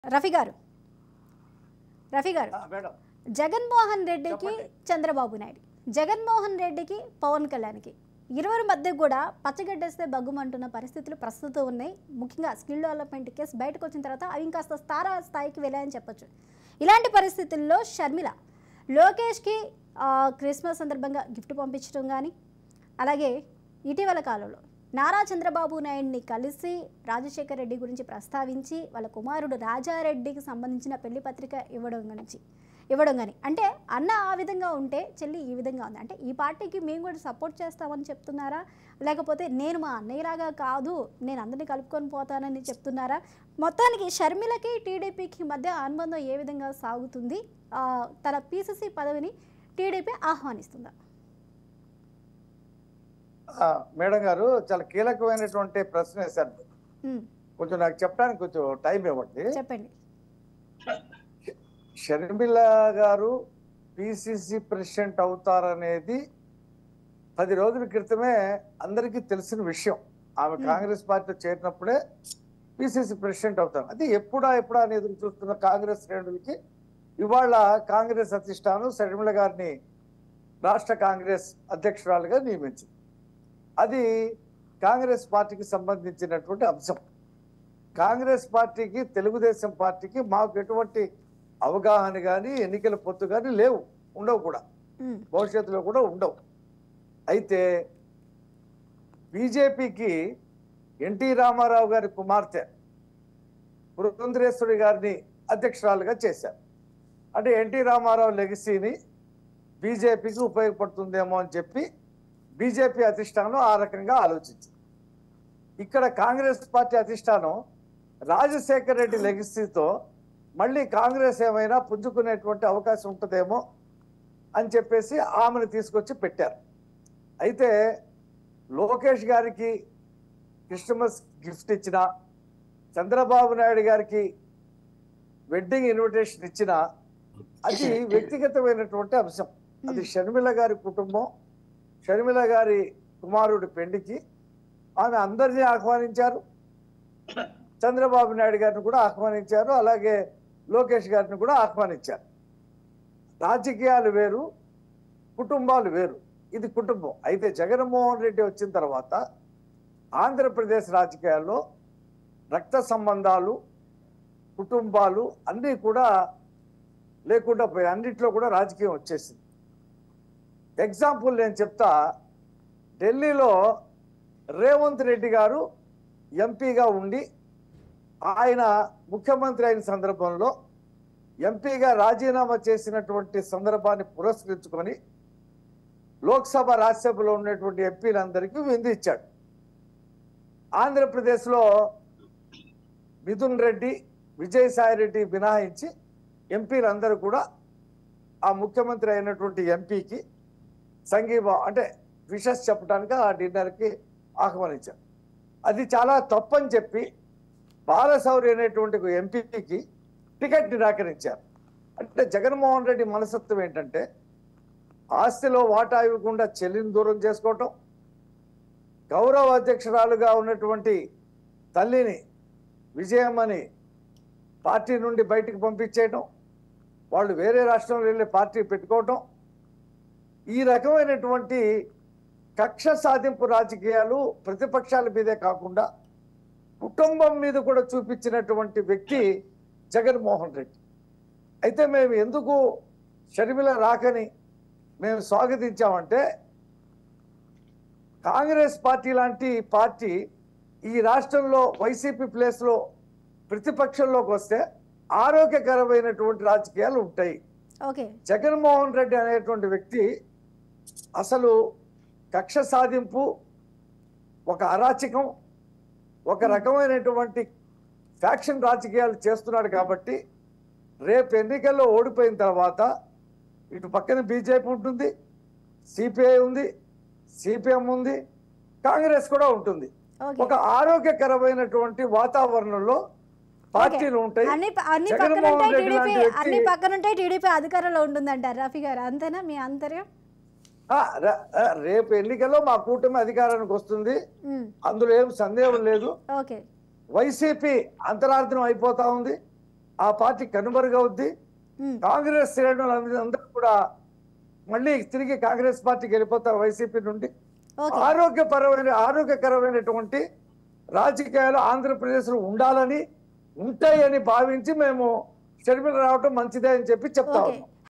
రఫీ గారు రఫీ గారు మేడం జగన్మోహన్ రెడ్డికి చెప్పండి. చంద్రబాబు నాయుడు జగన్మోహన్ రెడ్డికి పవన్ కళ్యాణ్కి ఇరువురి మధ్య కూడా పచ్చగడ్డేస్తే బగ్గుమంటున్న పరిస్థితులు ప్రస్తుతం ఉన్నాయి. ముఖ్యంగా స్కిల్ డెవలప్మెంట్ కేసు బయటకు వచ్చిన తర్వాత అవి ఇంకాస్త స్థాయికి వెళ్ళాయని చెప్పొచ్చు. ఇలాంటి పరిస్థితుల్లో షర్మిల లోకేష్కి క్రిస్మస్ సందర్భంగా గిఫ్ట్ పంపించడం కానీ, అలాగే ఇటీవల కాలంలో నారా చంద్రబాబు నాయుడిని కలిసి రాజశేఖర్ రెడ్డి గురించి ప్రస్తావించి వాళ్ళ కుమారుడు రాజారెడ్డికి సంబంధించిన పెళ్లి పత్రిక ఇవ్వడం కానీ, అంటే అన్న ఆ విధంగా ఉంటే చెల్లి ఈ విధంగా ఉంది. అంటే ఈ పార్టీకి మేము కూడా సపోర్ట్ చేస్తామని చెప్తున్నారా, లేకపోతే నేను మా అన్నయ్యలాగా కాదు నేను అందరినీ కలుపుకొని పోతానని చెప్తున్నారా? మొత్తానికి షర్మిలకి టీడీపీకి మధ్య అనుబంధం ఏ విధంగా సాగుతుంది? తన పీసీసీ పదవిని టీడీపీ ఆహ్వానిస్తుందా? మేడం గారు చాలా కీలకమైనటువంటి ప్రశ్న వేశారు. కొంచెం నాకు చెప్పడానికి కొంచెం టైం ఇవ్వండి. చెప్పండి. షర్మిల గారు పిసిసి ప్రెసిడెంట్ అవుతారనేది 10 రోజుల క్రితమే అందరికీ తెలిసిన విషయం. ఆమె కాంగ్రెస్ పార్టీలో చేరినప్పుడే పిసిసి ప్రెసిడెంట్ అవుతారు. అది ఎప్పుడా అని ఎదురు చూస్తున్న కాంగ్రెస్ శ్రేణులకి ఇవాళ కాంగ్రెస్ అధిష్టానం షర్మిల గారిని రాష్ట్ర కాంగ్రెస్ అధ్యక్షురాలుగా నియమించింది. అది కాంగ్రెస్ పార్టీకి సంబంధించినటువంటి అంశం. కాంగ్రెస్ పార్టీకి తెలుగుదేశం పార్టీకి మాకు ఎటువంటి అవగాహన కానీ ఎన్నికల పొత్తు కానీ లేవు, ఉండవు కూడా, భవిష్యత్తులో కూడా ఉండవు. అయితే బీజేపీకి ఎన్టీ రామారావు గారి కుమార్తె పురంధరేశ్వరి గారిని అధ్యక్షురాలుగా చేశారు. అంటే ఎన్టీ రామారావు లెగసీని బీజేపీకి ఉపయోగపడుతుందేమో అని చెప్పి బీజేపీ అధిష్టానం ఆ రకంగా ఆలోచించింది. ఇక్కడ కాంగ్రెస్ పార్టీ అధిష్టానం రాజశేఖర్ రెడ్డి లెగసీతో మళ్ళీ కాంగ్రెస్ ఏమైనా పుంజుకునేటువంటి అవకాశం ఉంటుందేమో అని చెప్పేసి ఆమెను తీసుకొచ్చి పెట్టారు. అయితే లోకేష్ గారికి క్రిస్మస్ గిఫ్ట్ ఇచ్చిన, చంద్రబాబు నాయుడు గారికి వెడ్డింగ్ ఇన్విటేషన్ ఇచ్చిన, అది వ్యక్తిగతమైనటువంటి అంశం. అది షర్మిల గారి కుటుంబం, షర్మిల గారి కుమారుడి పెళ్లికి ఆమె అందరినీ ఆహ్వానించారు. చంద్రబాబు నాయుడు గారిని కూడా ఆహ్వానించారు, అలాగే లోకేష్ గారిని కూడా ఆహ్వానించారు. రాజకీయాలు వేరు, కుటుంబాలు వేరు. ఇది కుటుంబం. అయితే జగన్మోహన్ రెడ్డి వచ్చిన తర్వాత ఆంధ్రప్రదేశ్ రాజకీయాల్లో రక్త సంబంధాలు, కుటుంబాలు అన్నీ కూడా లేకుండా పోయి అన్నింటిలో కూడా రాజకీయం వచ్చేసింది. ఎగ్జాంపుల్ నేను చెప్తా. ఢిల్లీలో రేవంత్ రెడ్డి గారు ఎంపీగా ఉండి ఆయన ముఖ్యమంత్రి అయిన సందర్భంలో ఎంపీగా రాజీనామా చేసినటువంటి సందర్భాన్ని పురస్కరించుకొని లోక్సభ, రాజ్యసభలో ఉన్నటువంటి ఎంపీలందరికీ విందు ఇచ్చాడు. ఆంధ్రప్రదేశ్లో మిథున్ రెడ్డి, విజయసాయి రెడ్డి మినహాయించి ఎంపీలందరూ కూడా ఆ ముఖ్యమంత్రి అయినటువంటి ఎంపీకి సంఘీభావం అంటే విషెస్ చెప్పడానికి ఆ డిన్నర్కి ఆహ్వానించారు. అది చాలా తప్పని చెప్పి బాలశౌరి అనేటువంటి ఎంపీకి టికెట్ నిరాకరించారు. అంటే జగన్మోహన్ రెడ్డి మనస్తత్వం ఏంటంటే ఆస్తిలో వాటా ఇవ్వకుండా చెల్లిని దూరం చేసుకోవటం, గౌరవ అధ్యక్షురాలుగా ఉన్నటువంటి తల్లిని విజయమ్మని పార్టీ నుండి బయటికి పంపించేయటం, వాళ్ళు వేరే రాష్ట్రంలో వెళ్ళి పార్టీ పెట్టుకోవటం, ఈ రకమైనటువంటి కక్ష సాధింపు రాజకీయాలు ప్రతిపక్షాల మీదే కాకుండా కుటుంబం మీద కూడా చూపించినటువంటి వ్యక్తి జగన్మోహన్ రెడ్డి. అయితే మేము ఎందుకు షర్మిల రాకని మేము స్వాగతించామంటే, కాంగ్రెస్ పార్టీ లాంటి పార్టీ ఈ రాష్ట్రంలో వైసీపీ ప్లేస్లో ప్రతిపక్షంలోకి వస్తే ఆరోగ్యకరమైనటువంటి రాజకీయాలు ఉంటాయి. జగన్మోహన్ రెడ్డి అనేటువంటి వ్యక్తి అసలు కక్ష సాధింపు, ఒక అరాచకం, ఒక రకమైనటువంటి ఫ్యాక్షన్ రాజకీయాలు చేస్తున్నాడు. కాబట్టి రేపు ఎన్నికల్లో ఓడిపోయిన తర్వాత ఇటు పక్కన బీజేపీ ఉంటుంది, సిపిఐ ఉంది, సిపిఎం ఉంది, కాంగ్రెస్ కూడా ఉంటుంది. ఒక ఆరోగ్యకరమైనటువంటి వాతావరణంలో పార్టీలు ఉంటాయి. అన్ని పక్కనుంటే టీడీపీ అధికారంలో ఉంటుందంటారు రఫీ గారు, అంతేనా మీ ఆంతర్యం? రేపు ఎన్నికల్లో మా కూటమి అధికారానికి వస్తుంది, అందులో ఏం సందేహం లేదు. వైసీపీ అంతరార్థం అయిపోతా ఉంది, ఆ పార్టీ కనుమరుగవుద్ది. కాంగ్రెస్ శ్రేణులు అందరూ కూడా మళ్ళీ తిరిగి కాంగ్రెస్ పార్టీకి వెళ్ళిపోతారు వైసీపీ నుండి. ఆరోగ్యకరమైనటువంటి రాజకీయాలు ఆంధ్రప్రదేశ్లో ఉండాలని ఉంటాయని భావించి మేము షర్మిల రావటం మంచిదే అని చెప్పి చెప్తా ఉన్నాం.